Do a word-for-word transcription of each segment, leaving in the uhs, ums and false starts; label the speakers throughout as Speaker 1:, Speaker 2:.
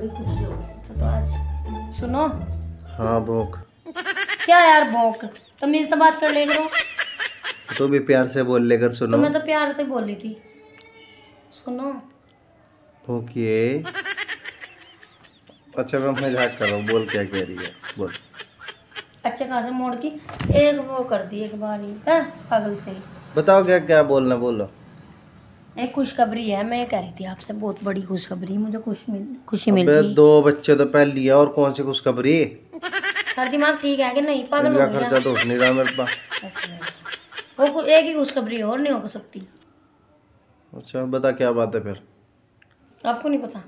Speaker 1: बड़ी खुशी हो रही है तो आज। सुनो।
Speaker 2: हाँ भूख।
Speaker 1: क्या यार भौंक, तमीज से बात कर ले करो।
Speaker 2: तो भी प्यार से बोल लेकर सुनो।
Speaker 1: तो मैं तो प्यार से बोली थी। सुनो।
Speaker 2: भूखिए। अच्छा मैं मजाक कर रहा हूँ, बोल क्या कह रही है बोल।
Speaker 1: अच्छा कहाँ से मोड़ की एक वो कर दी एक बार ही है पागल से।
Speaker 2: बताओ क्या क्या बोलना बोलो।
Speaker 1: एक खुशखबरी है, मैं ये कह रही थी आपसे, बहुत बड़ी खुशखबरी, मुझे खुश मिल खुशी मिल
Speaker 2: अबे
Speaker 1: रही।
Speaker 2: दो बच्चे तो पहले लिया और कौन सी खुशखबरी।
Speaker 1: हर दिमाग ठीक है कि नहीं, पागल हो
Speaker 2: इनका
Speaker 1: गई
Speaker 2: खर्चा
Speaker 1: क्या?
Speaker 2: तो उठ नहीं रहा मेरे पास।
Speaker 1: वो कु- एक ही खुशखबरी और नहीं हो सकती।
Speaker 2: अच्छा बता क्या बात है फिर।
Speaker 1: आपको नहीं पता,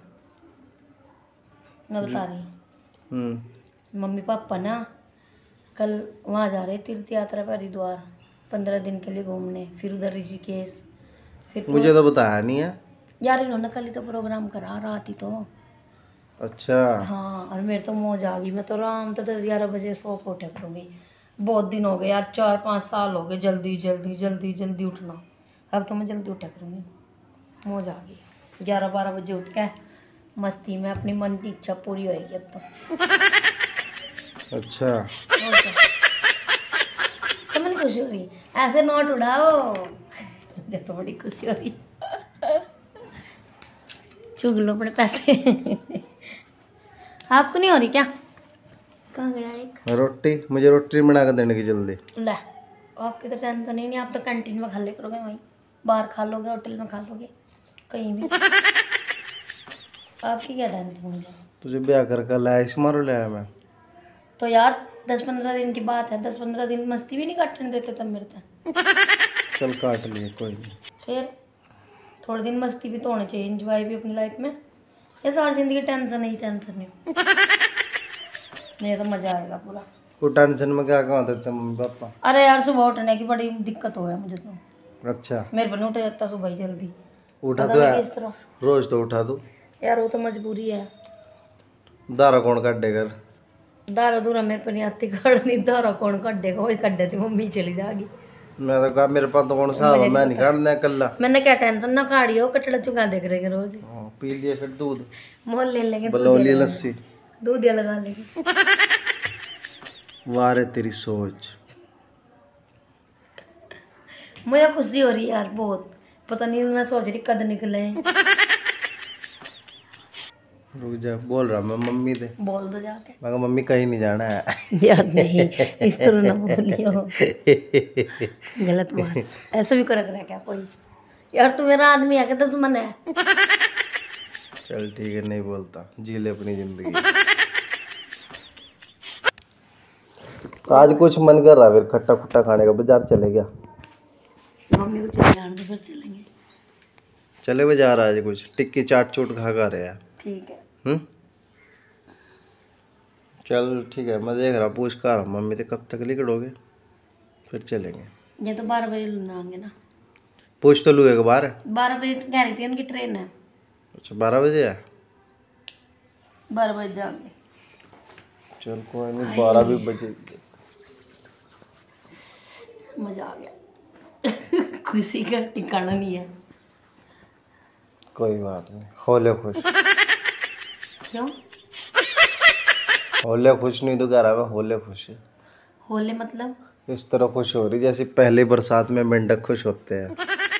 Speaker 1: मैं बता रही हूँ।
Speaker 2: हम्म।
Speaker 1: मम्मी पापा ना कल वहाँ जा रहे तीर्थ यात्रा पर हरिद्वार, पंद्रह दिन के लिए घूमने, फिर उधर ऋषिकेश, फिर
Speaker 2: मुझे तो बताया नहीं है।
Speaker 1: यार इन्होंने कल ही तो प्रोग्राम करा रात ही तो।
Speaker 2: अच्छा।
Speaker 1: हाँ और मेरे तो मौज आ गई, मैं तो आराम तो दस ग्यारह बजे सो के उठे करूँगी। बहुत दिन हो गए यार, चार पाँच साल हो गए जल्दी जल्दी जल्दी जल्दी उठना। अब तो मैं जल्दी उठा करूँगी, मौज आ गई। ग्यारह बारह बजे उठ के मस्ती में अपनी मन की इच्छा पूरी होएगी अब तो।
Speaker 2: अच्छा।
Speaker 1: और क्या? तो मैंने खुशी हो रही, ऐसे नोट उड़ाओ मुझे तो बड़ी खुशी हो रही। चुग लो अपने पैसे। आपको नहीं हो रही क्या? कहाँ गया एक?
Speaker 2: रोटी, मुझे रोटी बना कर देने की जल्दी।
Speaker 1: ले आपकी तो टेंशन ही नहीं, आप तो कैंटीन में खा ले करोगे, वहीं बाहर खा लोगे, होटल में खा लोगे, कहीं भी। आपकी क्या टेंशन मुझे?
Speaker 2: तुझे ब्याह कर कर लाया इस मारो लाया मैं।
Speaker 1: तो यार दस पंद्रह दिन की बात है, दस पंद्रह दिन मस्ती भी नहीं काटने देते तब मेरे तक।
Speaker 2: चल काट लिए कोई नहीं।
Speaker 1: फिर थोड़े दिन मस्ती भी तो होनी चाहिए, एंजॉय भी अपनी लाइफ में। ये सारी जिंदगी टेंशन ही टेंशन है। मेरा तो मजा आएगा पूरा।
Speaker 2: कोई टेंशन में क्या कहाँ देते मम्मी पापा।
Speaker 1: अरे यार सुबह उठने की बड़ी दिक्कत हो है मुझे तो।
Speaker 2: अच्छा।
Speaker 1: मेरे पर नहीं उठ जाता सुबह ही जल्दी।
Speaker 2: उठा
Speaker 1: पता
Speaker 2: तो
Speaker 1: नहीं
Speaker 2: है,
Speaker 1: किस तरह।
Speaker 2: रोज तो उठा दो।
Speaker 1: यार वो तो मजबूरी है।
Speaker 2: दारा कौन काटे कर।
Speaker 1: दारा दूरा मेरे पर नहीं आती काटनी, दारा कौन काट देगा, वही काट देती, मम्मी चली जाएगी।
Speaker 2: मैं तो कहा मेरे पास तो कौन सा है, मैं नहीं काटना कल्ला।
Speaker 1: मैंने क्या टेंशन ना काटियो, कटड़ा चुका देख रहे रोज।
Speaker 2: हाँ, पी लिए फिर दूध
Speaker 1: मोल ले लेंगे,
Speaker 2: बलौली लस्सी
Speaker 1: दूध या लगा लेंगे।
Speaker 2: वाह रे तेरी सोच।
Speaker 1: मुझे खुशी हो रही है यार बहुत, पता नहीं मैं सोच रही कद निकले।
Speaker 2: रुक जा, बोल रहा मैं मम्मी दे।
Speaker 1: बोल दो जाके।
Speaker 2: मैं कहा मम्मी कहीं नहीं जाना है।
Speaker 1: यार नहीं इस तरह ना बोलियो, गलत बात। ऐसे भी कर रहा क्या कोई? यार तू मेरा आदमी है कि दुश्मन है?
Speaker 2: चल ठीक है नहीं बोलता, जी ले अपनी जिंदगी। आज कुछ मन कर रहा फिर खट्टा खुट्टा खाने का, बाजार चले गया।
Speaker 1: मम्मी को चले जाने दो, फिर चलेंगे।
Speaker 2: चले बाजार आज कुछ टिक्की चाट चूट खा खा रहे हैं।
Speaker 1: ठीक है।
Speaker 2: हम्म चल ठीक है, मैं देख रहा पूछ कर रहा मम्मी से कब तक निकलोगे, फिर चलेंगे।
Speaker 1: ये तो बारह बजे आएंगे ना।
Speaker 2: पूछ तो लू एक बार।
Speaker 1: बारह बजे कह रही थी उनकी ट्रेन है।
Speaker 2: अच्छा बारह बजे है।
Speaker 1: बारह बजे जाएंगे।
Speaker 2: चल कोई नहीं, बारह भी बजे।
Speaker 1: मजा आ गया। खुशी का ठिकाना नहीं है।
Speaker 2: कोई बात नहीं, होले खुश।
Speaker 1: क्यों?
Speaker 2: होले खुश नहीं तो कह रहा मैं, होले खुश है।
Speaker 1: होले मतलब?
Speaker 2: इस तरह खुश हो रही जैसे पहली बरसात में मेंढक खुश होते हैं।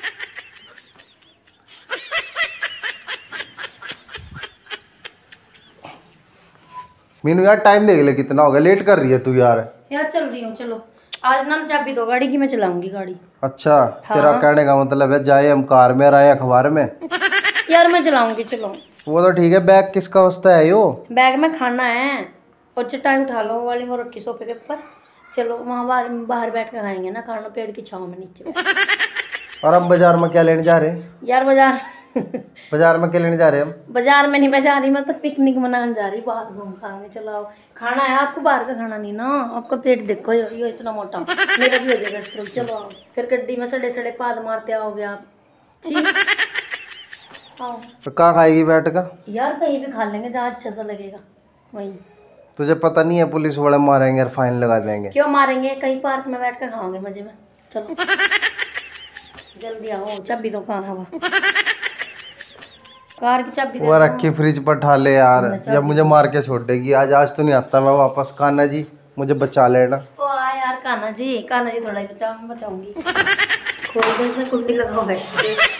Speaker 2: मीनू यार टाइम देख ले कितना हो गया, लेट कर रही है तू यार।
Speaker 1: यार चल रही हूँ, चलो आज ना चाबी दो गाड़ी की, मैं चलाऊंगी गाड़ी।
Speaker 2: अच्छा
Speaker 1: हाँ।
Speaker 2: तेरा कहने का मतलब है जाए हम कार में आए अखबार में।
Speaker 1: यार मैं चलाऊंगी, चलो।
Speaker 2: वो तो ठीक है, बैग किसका वास्ता है यो?
Speaker 1: बैग में खाना है और चटाई उठा लो वो वाली, वो रखी सोफे के ऊपर। चलो वहाँ बाहर बाहर बैठ के खाएंगे ना, खाना पेड़ की छाँव में नीचे।
Speaker 2: और हम बाजार में क्या लेने जा रहे हैं?
Speaker 1: यार बाजार
Speaker 2: बाजार में क्या लेने जा रहे हैं हम?
Speaker 1: बाजार में नहीं मैं जा रही, मैं तो पिकनिक मनाने जा रही, बाहर घूम खाएंगे। चलो आओ, खाना है आपको, बाहर का खाना नहीं ना। आपका पेट देखो यो, यो इतना मोटा, मेरा भी हो जाएगा स्ट्रोक। चलो आओ, फिर गड्डी में सड़े सड़े पाद मारते आओगे आप। ठीक आओ।
Speaker 2: तो कहाँ खाएगी बैठ का?
Speaker 1: यार कहीं भी खा लेंगे जहाँ अच्छा सा लगेगा वहीं।
Speaker 2: तुझे पता नहीं है पुलिस वाले मारेंगे और फाइन लगा देंगे।
Speaker 1: क्यों मारेंगे, कहीं पार्क में बैठ कर खाओगे मजे में। चलो जल्दी आओ, चाबी दो, कहाँ है वो? कार की चाबी दे
Speaker 2: वो
Speaker 1: दो।
Speaker 2: रखी फ्रिज पर ठा ले यार, जब मुझे मार के छोड़ देगी। आज आज तो नहीं आता मैं वापस। कान्हा जी मुझे बचा लेना।
Speaker 1: ओ आ यार कान्हा जी, कान्हा जी थोड़ा ही बचाऊंगी बचाऊंगी खोल दो इसमें कुंडी लगाओ बैठ